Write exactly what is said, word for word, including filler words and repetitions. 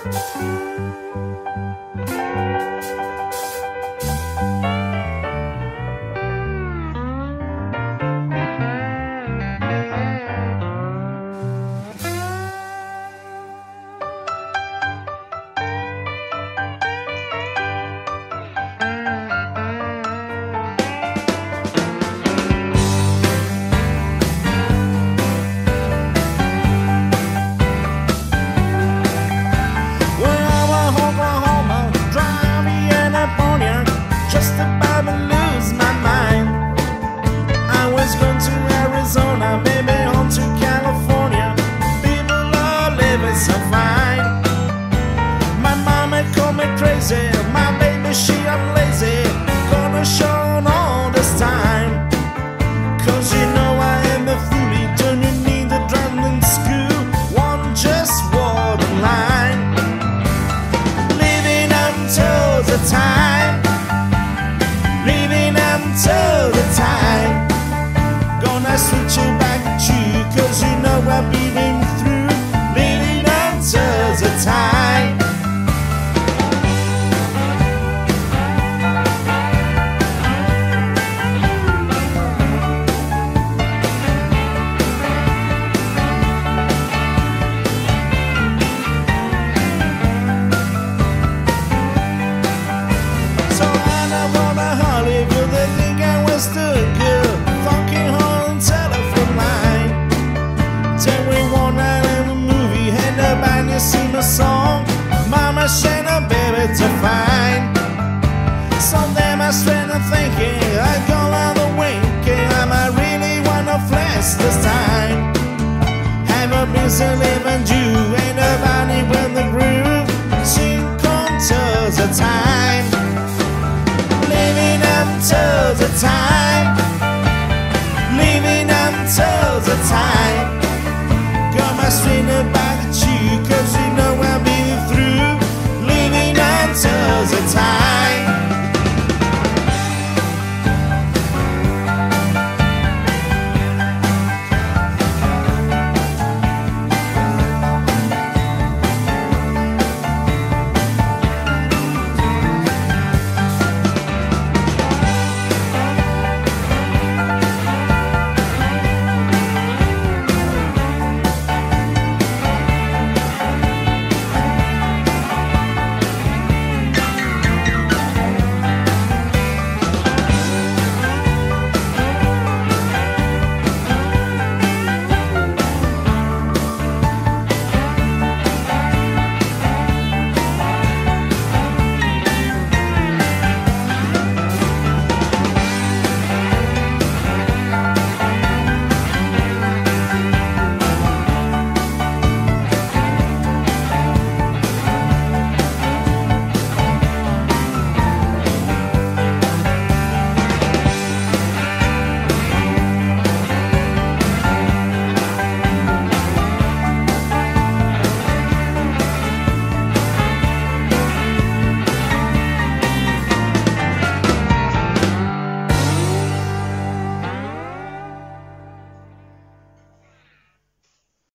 My baby, she I'm lazy, gonna show all this time. Cause you know I am a foodie, don't you need the driving school? One just wore the line. Living until the time, living until the time. Gonna switch you back to you, cause you know I've been through. Living until the time. Sing a song, mama sent a baby to find. Someday my strength of thinking, I go on the winking. Am I really wanna flex this time? Have a busy living Jew, ain't nobody with the groove. Sing until the time, living until the time, living until the time. Got my string about